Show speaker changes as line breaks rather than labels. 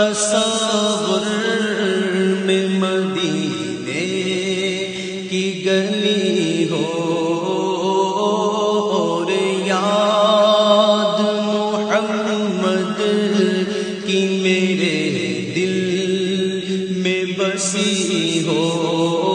तसव्वुर में मदीने की गली हो और याद मोहम्मद की मेरे दिल में बसी हो।